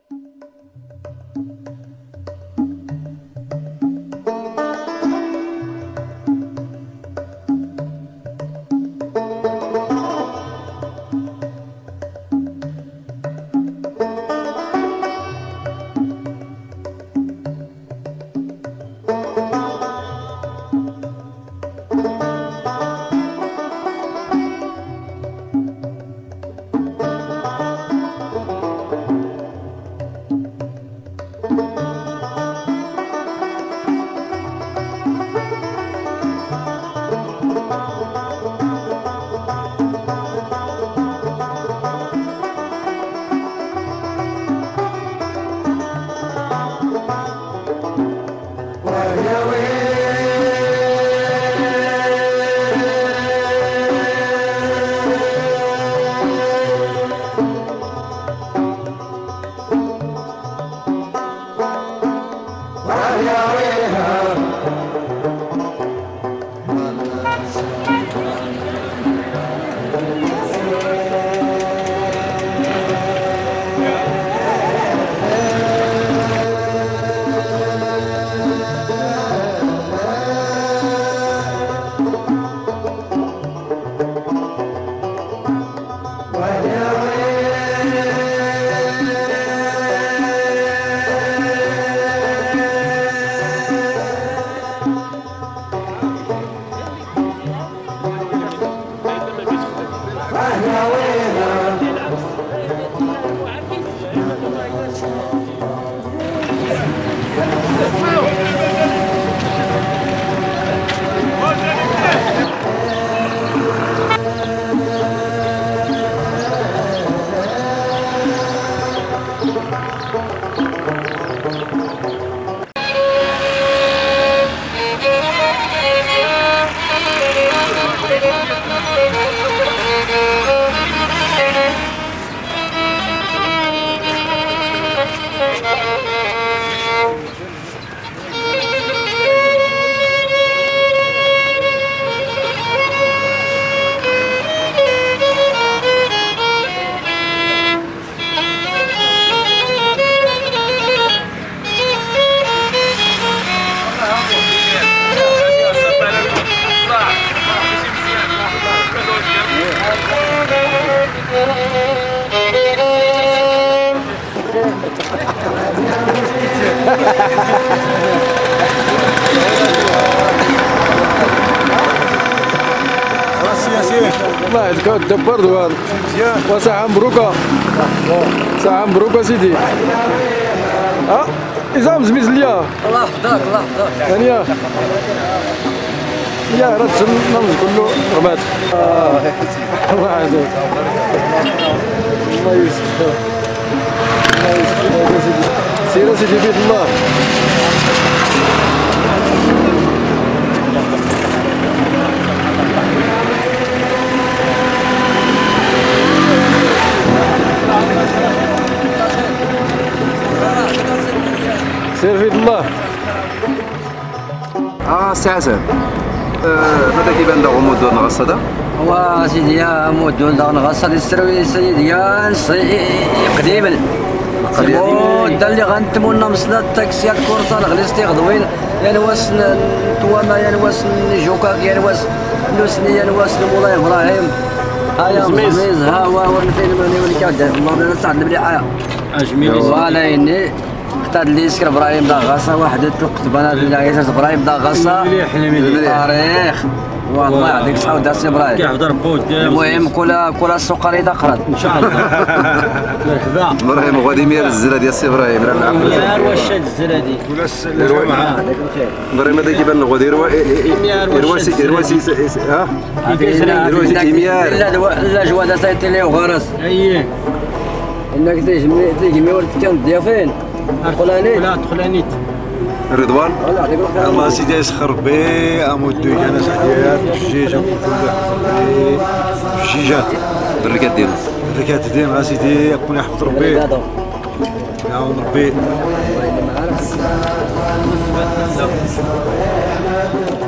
الله يهديك الدبر دوار مزيان وساعة مبروكة ساعة مبروكة سيدي. إذا مزميز ليا الله يحفظك الله يحفظك هانية يا راه نمز كله رمات الله يعزك الله يسخر الله يسخر سير سيدي بيت الله. سير في الله. سي حسن ماذا كيبان لك غموض دور نغص هذا؟ هو سيدي يا مود دور نغص هذا السروي سيدي يا قديما المدة اللي غنتمو لنا مسنا التاكسيات كورسا الغليستي غدوين يعني واس نتواما يعني واس نجوكا يعني واس نوسني يعني واس مولاي ابراهيم هيا مزميز ها هو ورنتين مليون كاد الله بلا نستعد بلي اجميل ولا اني اختار لي سكر ابراهيم داغاصه واحد الوقت بنات اللي ابراهيم داغاصه تاريخ والله يعطيك الصحة وداسي ابراهيم كيحفظ ربي المهم كل السكري دقرت ان شاء الله. مرحبا ابراهيم غادي ميال الزلة ديال السي ابراهيم راه العقل يا واش هاد الزلة دي ابراهيم هذا كيبان لك غادي يرواسي كيميار لا جواد سايتي لي وغرس اييه انك تيجي ولد كان ضيافين دخلانيت رضوان الله سيدي يسخر بي امودو انا سعديات الجيجه كل الجيجات الركات ديالو الركات ديالو سيدي يكون يحفظ ربي يعاون ربي